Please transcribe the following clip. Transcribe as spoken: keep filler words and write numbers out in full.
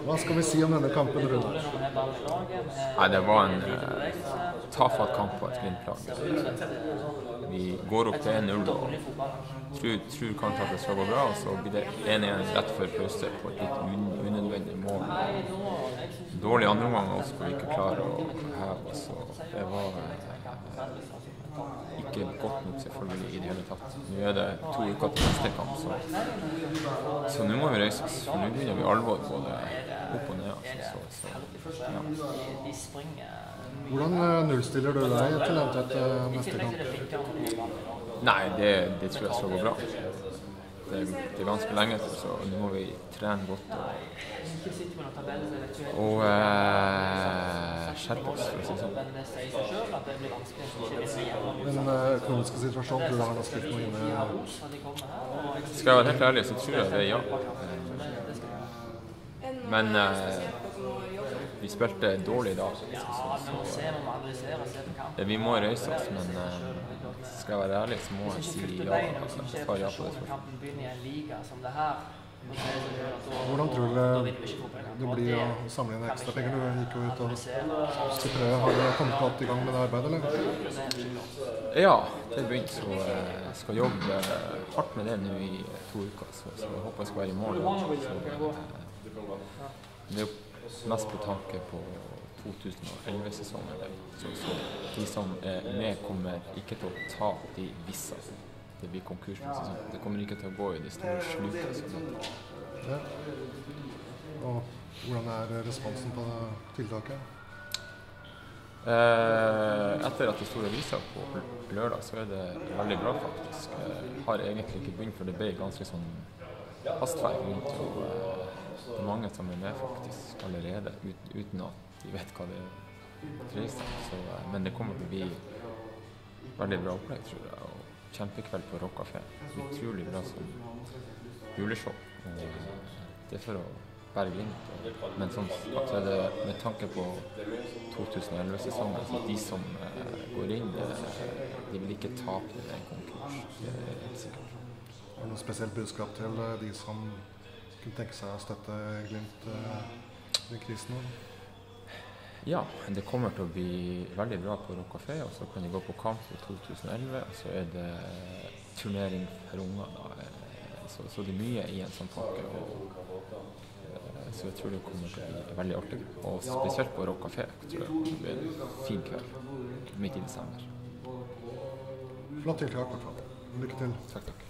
Hva skal vi si om denne kampen, Rune? Nei, det var en eh, tafatt kamp på et Glimt-lag. Vi går opp til en null og tror, tror kanskje at det skal gå bra, og så blir det en igjen rett før pause på et litt un unødvendig mål. Dårlig andre omgang også, hvor vi ikke klarer å heve, så det var eh, ikke godt nok selvfølgelig i det hele tatt. Nå er det to uker til neste kamp, så, så nå må vi reise oss, for nå begynner vi alvor både opp og ned. Altså, så, så, ja. Hvordan nullstiller du deg til eventuelt neste kamp? Nei, det, det tror jeg skal gå bra. Det, det er ganske lenge til, så nå må vi trene godt og, og eh, skjerpe oss, for å si sånn. Den økonomiske situasjonen, tror du han har spilt noe inne? Skal jeg være helt ærlig, så tror jeg det er ja. Men eh, vi spilte dårlig i dag, så, så, så vi må røyse oss, men eh, skal jeg være ærlig, så må jeg si ja. Jeg tar ja på det spørsmålet. Hvordan tror du det blir å samle inn ekstra penger? Du gikk jo ut og skulle prøve. Har du kommet godt i gang med det arbeidet, eller? Ja, det er begynt, så jeg skal jobbe hardt med det nå i to uker, så, så jeg håper jeg skal være i mål. Så, det er jo mest på tanke på to tusen og elleve-sesongen, så, så de som er med kommer ikke til å ta de visse. Det blir konkurs med sesong. Det kommer ikke til å gå i de store slukene. Ja. Og hvordan er responsen på tiltaket? Eh, etter at det store viset på lørdag, så er det veldig bra faktisk. Jeg har egentlig ikke begynt, for det ble ganske sånn hastverk rundt, og eh, det er mange som er med faktisk allerede, ut, uten at de vet hva det dreier seg. Så, eh, men det kommer til å bli veldig bra opplegg, tror jeg. Og kjempekveld på Rock Café. Utrolig bra som juleshow. Og det er for å bære Glimt. Men sånn at det er med tanke på to tusen og elleve-sesongen, så de som eh, går inn, eh, de vil ikke tape en konkurs. Det er helt sikkert. Er det noe spesielt budskap til de som kunne tenke seg å støtte Glimt eh, i krisen nå? Ja, det kommer til å bli veldig bra på Rock Café, og så kan de gå på kamp i to tusen og elleve, og så er det turnering for unger da. Så, så det er mye i en sånn pakke, og, så jeg tror det kommer til å bli veldig artig. Og spesielt på Rock Café, tror jeg det blir en fin kveld, midt i desember. Flott tiltak, i hvert fall. Lykke til. Takk, takk.